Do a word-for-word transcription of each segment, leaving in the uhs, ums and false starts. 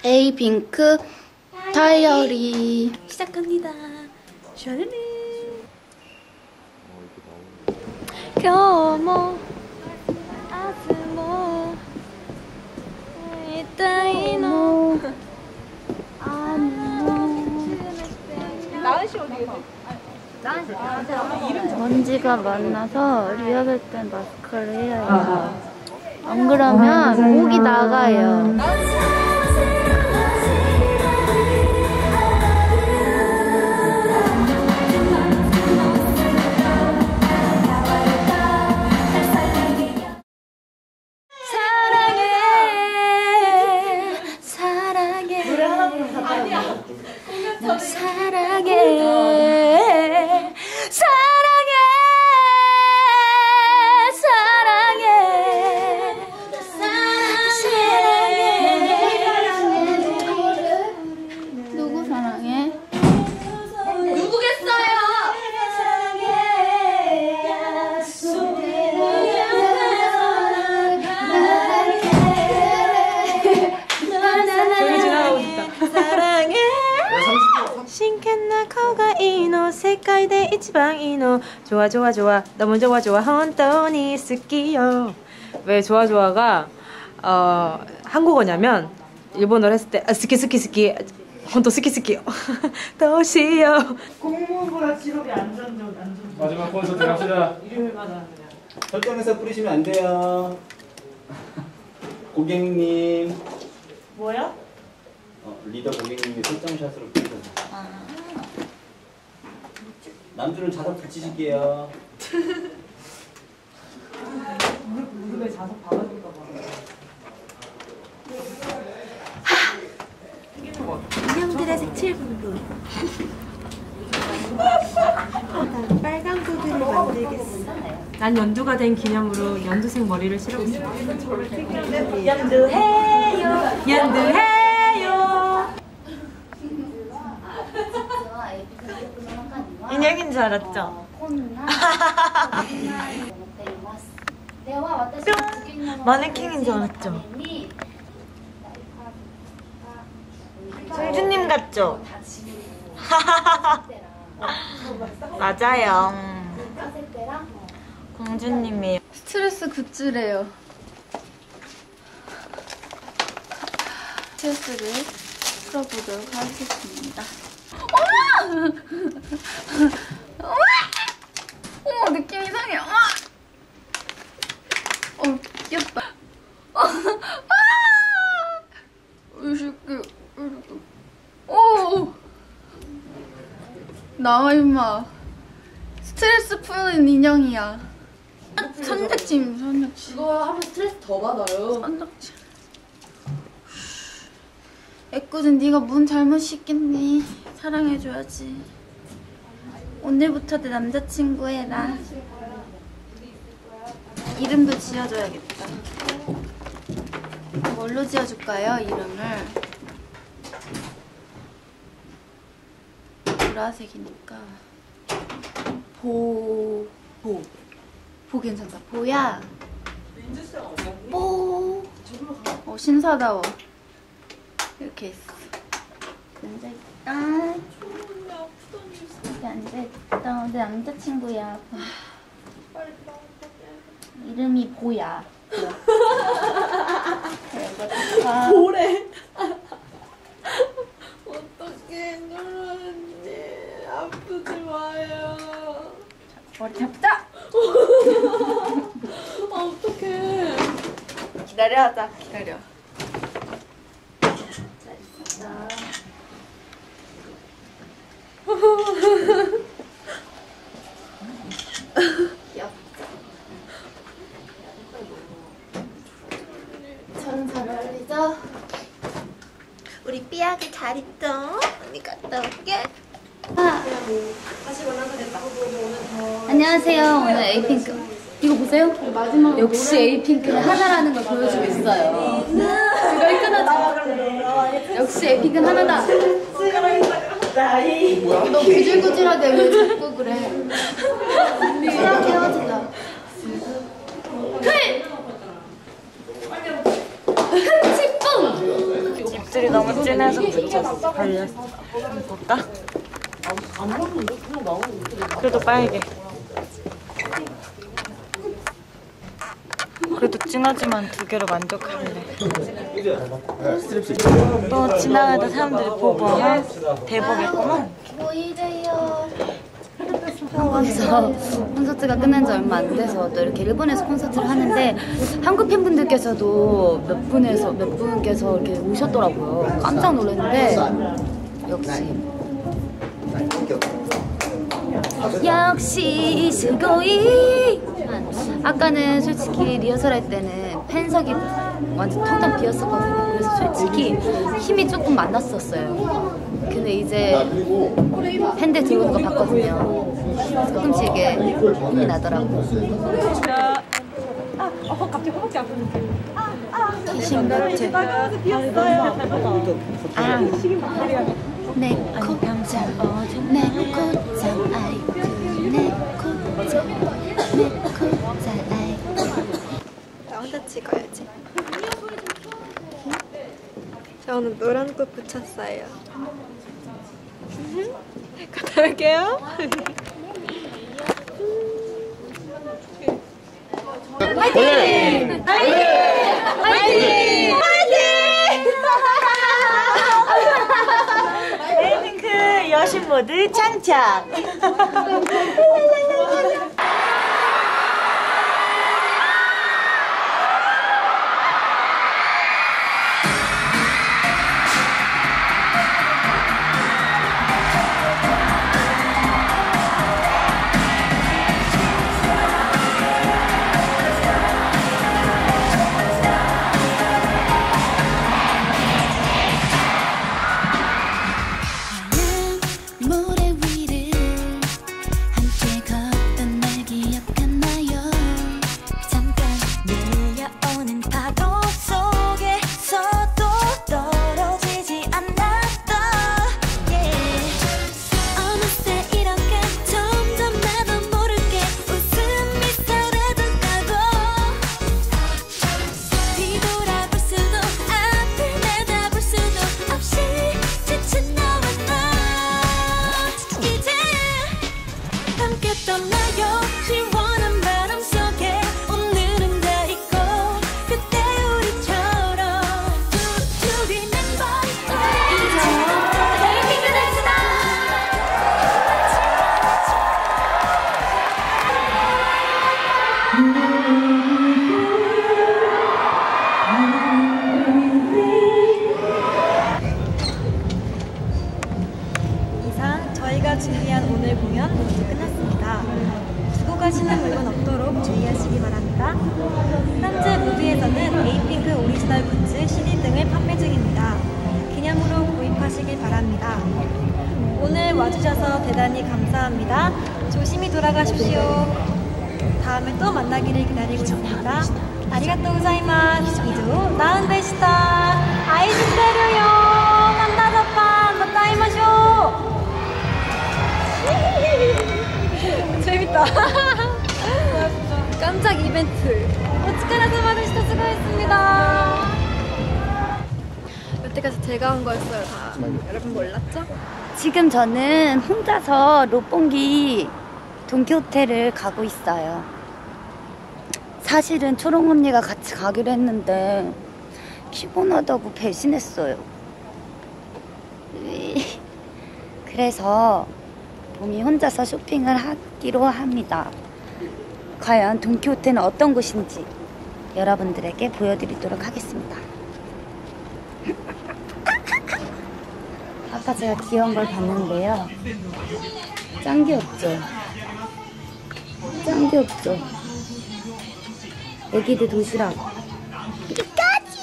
에이핑크 다이어리 시작합니다. 샤르르. 교모 아스모 이따이노 나은씨 어디 계세요? 먼지가 많아서 리허설 땐 마스크를 해야 해요. 안 그러면 목이 나가요. 널 사랑해 사랑해 사랑해 사랑해 누구 사랑해? 누구겠어요? 저기 지나가고 있다. 사랑해 신캔나 카오가이노 세카이데 이치방 이노 좋아 좋아 좋아 너무 좋아 좋아 혼돈이 스키요. 왜 좋아 좋아가 어 한국어냐면 일본어를 했을 때 아, 스키 스키 스키 혼돈 스키 스키요. 도시요. 공무원보다 직업이 안전적 안전적. 마지막 콘서트 갑시다. 일요일마다 그냥. 설정에서 뿌리시면 안 돼요. 고객님. 뭐야? 어, 리더 고객님이 설정샷으로 뿌리셔서. 아. 남주는 자석 붙이실게요. 무릎, 무릎에 자석 박아줄까 봐. 인형들의 색칠 공부. 난 빨간 구두를 만들겠어. 난 연두가 된 기념으로 연두색 머리를 실어봤어. 연두해요. 연두해요. 인형인 줄 알았죠? 뿅! 마네킹인 줄 알았죠? 공주님 같죠? 맞아요. 공주님이에요. 스트레스 굿즈래요. 스트레스를 풀어보도록 하겠습니다. 어머! 어머! 어머, 느낌 이상해. 어머! 어, 귀엽다. 어, 아! 이 새끼, 이 새끼. 오! 나와, 임마. 스트레스 푸는 인형이야. 선택짐, 선택짐. 이거 하면 스트레스 더 받아요. 선택짐. 애꿎은 네가 뭔 잘못이 있겠니? 사랑해줘야지. 오늘부터 내 남자친구 해라. 이름도 지어줘야겠다. 뭘로 지어줄까요, 이름을? 보라색이니까 보... 보... 보 괜찮다. 보야. 뽀... 어, 신사다워. 이렇게 있어. 앉아있다. 여기 앉아있다. 내 남자친구야. 이름이 보야. 보야. 보래. 어떡해, 누나 언니. 아프지 마요. 머리 잡자! 아, 어떡해. 기다려 하자. 기다려. 자, 귀엽죠? 저는 잘 어울리죠? 우리 삐약이 잘 있죠? 언니 갔다 올게. 아. 안녕하세요. 오늘 에이핑크. 이거 보세요. 마지막 역시 에이핑크는 하나라는 걸 보여주고 있어요. 이걸 끊어줘. 역시 에이핑크는 하나다. 너 구질구질하게 왜 자꾸 그래? 사랑 헤어지자. 흥! 흥치뿡! 붓질이 너무 진해서 붙였어. 걸렸어. 볼까? 그래도 빨개. 그래도 진하지만 두 개로 만족할래. 또 지나가다 사람들이 보고 대박이구나. 보이세요. 한국에서 콘서트가 끝난 지 얼마 안 돼서 또 이렇게 일본에서 콘서트를 하는데 한국 팬분들께서도 몇 분에서 몇 분께서 이렇게 오셨더라고요. 깜짝 놀랐는데 역시 역시 스고이. 아까는 솔직히 리허설 할 때는 팬석이 완전 텅텅 비었었거든요. 그래서 솔직히 힘이 조금 많았었어요. 근데 이제 팬들 들어오는 거 봤거든요. 조금씩 이게 힘이 나더라고요. 아, 어, 갑자기 허벅지 아프는데. 귀신 같아. 아, 내 코장, 내 코장 아이고, 내 코장, 내 코장 아이고. 나 혼자 찍어야지. 저 오늘 노란 꽃 붙였어요. 갔다 올게요. 화이팅! 화이팅! 에이핑크 여신 모드 장착. 모래 위를 함께 걷던 날 기억하나요? 잠깐 밀려오는 파도 속에서도 떨어지지 않았던 yeah. 어느새 이렇게 점점 나도 모르게 웃음 미소라도 까고 뒤돌아볼 수도 앞을 내다볼 수도 없이 지친 너와 나 이제 함께 떠나요. 시원한 바람 속에 오늘은 다 잊고 그때 우리처럼 둘이 멤버 이제 에이핑크 댄스다. 이상 저희가 준비한 오늘 공연 모두 끝났습니다. 두고 가시는 물건 없도록 주의하시기 바랍니다. 현재 무비에서는 에이핑크 오리지널 굿즈, 씨디 등을 판매 중입니다. 기념으로 구입하시길 바랍니다. 오늘 와주셔서 대단히 감사합니다. 조심히 돌아가십시오. 다음에 또 만나기를 기다리고 있습니다. 아리가또 고자이마스. 이조 나은데시타. 아이즈테르요. 만나자판 만나이마쇼. 재밌다. 깜짝 이벤트. 오츠카라사마데시타. 수고했습니다. 여태까지 제가 한 거였어요. 다 여러분 몰랐죠? 지금 저는 혼자서 롯본기 돈키호테를 가고 있어요. 사실은 초롱 언니가 같이 가기로 했는데 피곤하다고 배신했어요. 그래서 봄이 혼자서 쇼핑을 하기로 합니다. 과연 돈키호테는 어떤 곳인지 여러분들에게 보여드리도록 하겠습니다. 아까 제가 귀여운 걸 봤는데요. 짱 귀엽죠? 짱 귀엽죠? 애기들 도시락. 피카츄!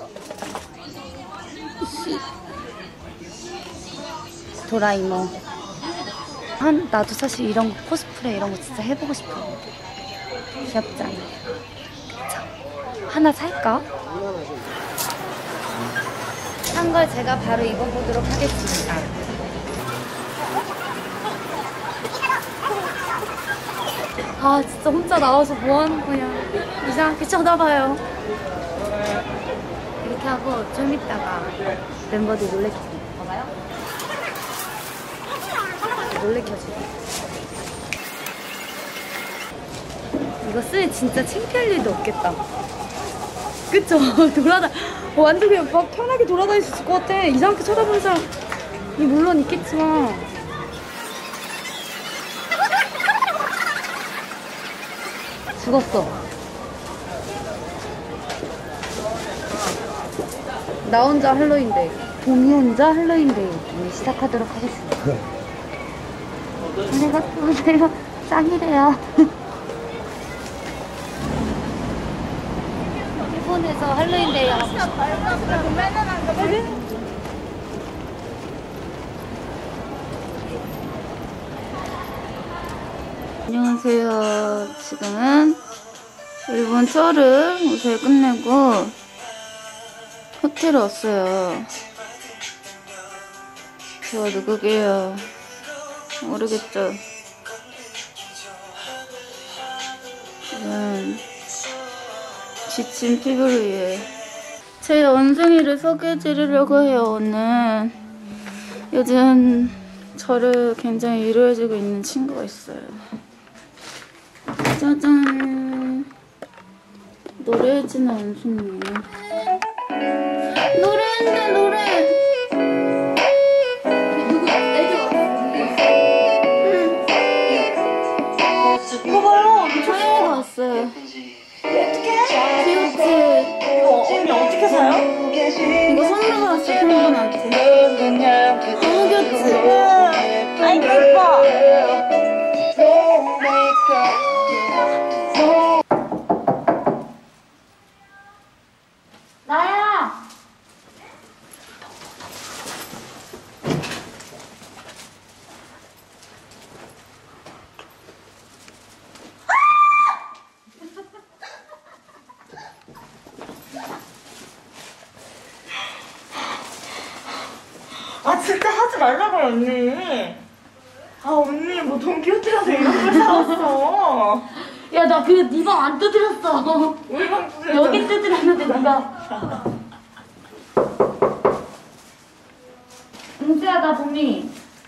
도라이몽. 한, 나도 사실 이런 거, 코스프레 이런 거 진짜 해보고 싶어요. 귀엽잖아요. 그쵸? 하나 살까? 산 걸 제가 바로 입어보도록 하겠습니다. 아 진짜 혼자 나와서 뭐 하는 거냐. 이상하게 쳐다봐요. 이렇게 하고 그래서 좀 이따가 멤버들이 놀래켜주고 봐봐요. 놀래켜주고. 이거 쓰면 진짜 창피할 일도 없겠다. 그쵸? 돌아다 완전 그냥 막 편하게 돌아다닐 수 있을 것 같아. 이상하게 쳐다보는 사람이 물론 있겠지만. 죽었어. 나 혼자 할로윈데이, 동이 혼자 할로윈데이 시작하도록 하겠습니다. 내가 보세요. 짱이래요. 일본에서 할로윈데이 하고 싶어. 안녕하세요. 지금은 일본 투어를 무사히 끝내고 호텔에 왔어요. 저 누구게요? 모르겠죠? 지금 지친 피부를 위해 제 원숭이를 소개해드리려고 해요. 오늘 요즘 저를 굉장히 위로해주고 있는 친구가 있어요. 짜잔. 노래해주는 원숭이에요. 노래했네 노래. 누구 애기 왔어? 이거 봐요. 저희가 왔어요. 어떡해? 귀엽지? 이거 언니 어떻게 사요? 이거 선물 받았어 팬분한테. 너무 귀엽지? 아이고 예뻐. 나야. 아 진짜 하지 말라고요 언니. 아 언니 뭐 돈키호테라서 이런 걸 사왔어. 야 나 그 네 방 안 두드렸어. 우리 방 두드려. 여기 두드렸는데 네가. 응수야 나 봄이.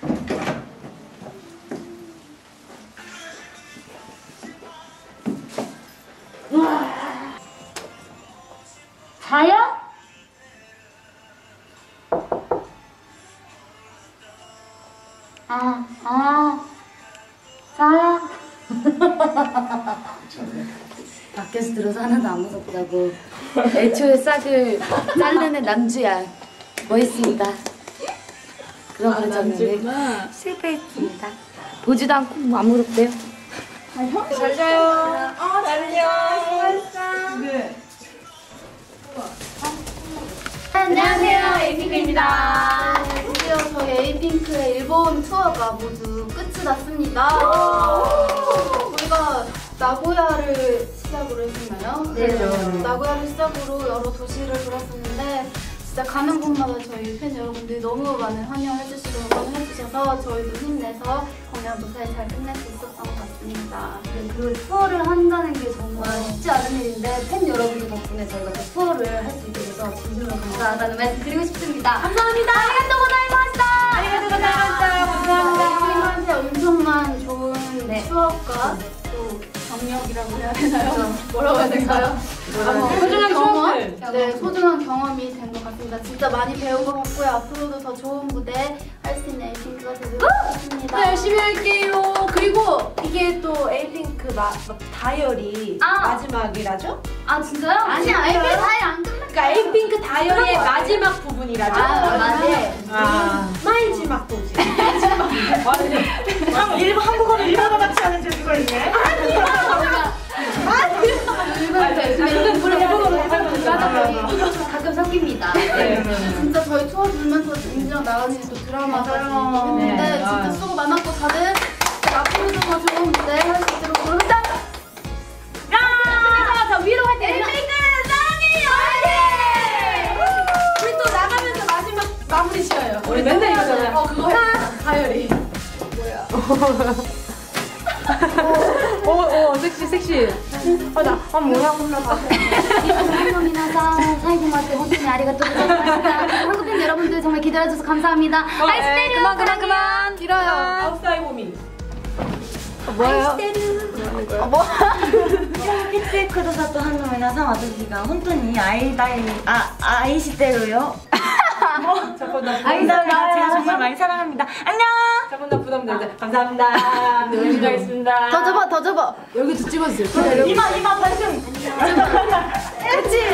자요? 아, 아, 자요? 밖에서 들어서 하나도 안 무섭다고. 애초에 싹을 자르는 남주야. 멋있습니다. 그런 걸 저는 실패했습니다. 보지도 않고 뭐 안 무섭대요. 잘 자요. 아 안녕. 수고했어. 네. 안녕하세요, 에이핑크입니다. 드디어 저희 에이핑크의 일본 투어가 모두 끝이 났습니다. 우리가 나고야를 시작으로 했었나요? 네. 그렇죠. 나고야를 시작으로 여러 도시를 돌았었는데 진짜 가는 곳마다 저희 팬 여러분들이 너무 많은 환영을 해주시고 응원해주셔서 저희도 힘내서 공연 무사히 잘 끝낼 수 있었던 것 같습니다. 네, 그 투어를 한다는 게 정말 쉽지 않은 일인데 팬 여러분들 덕분에 저희가 그 투어를 할 수 있게 돼서 진심으로 감사하다는 말씀 드리고 싶습니다. 감사합니다. 아리가또 고자이마시다. 아리가또 고자이마시다. 감사합니다. 저희한테 엄청난 좋은 네, 추억과 또 경력이라고 해야 되나요? 뭐라고 해야 될까요? 소중한 경험? 추억들. 네, 소중한 경험이 된 것 같습니다. 진짜 많이 배운 것 같고요. 앞으로도 더 좋은 무대 할 수 있는 에이핑크가 되도록 하겠습니다. 네, 열심히 할게요. 그리고 이게 또 에이핑크 마, 다이어리 아. 마지막이라죠? 아 진짜요? 아니야, 에이핑크 다이 안 끝났어요. 그러니까 에이핑크 다이어리의 마지막 부분이라죠? 아, 맞네. 아. 마지막 도지. 한 일본 한국어는 일본어 같이 하는 재주가 있네. 가끔 섞입니다. 네. 진짜 저희 투어 들면서 민지랑 나은이 또 드라마까지 했는데 네. 진짜 수고 많았고 다들 앞으로도 더 좋은 무대 할 수 있도록 노력하자. 야! 자 위로 할 때. 에이핑크 사랑해요. 우리 또 나가면서 마지막 마무리 지어요. 우리 맨날 이거잖아요. 어 그거 해. 다이어리. 오, 오, 섹시, 섹시. 아, 나, 아, 뭐야, 몰라. 皆さん、最後まで本当にありがとうございました。 기다려줘서 감사합니다. 어, 아이스 에이, 때려. 그만, 그만, 사랑해요. 그만. 길어요. 아웃사이 고민. 뭐예요? 来てくださったファンの皆さん、私が本当に会いたい、あ、愛してるよ。 잠깐 나 감사합니다. 제가 정말 많이 사랑합니다. 안녕. 잠깐 나 부담되는데 감사합니다. 네, 열심히 하겠습니다. 더 접어 더 접어. 여기도 찍어주세요. 이마 이마 발등. 그치?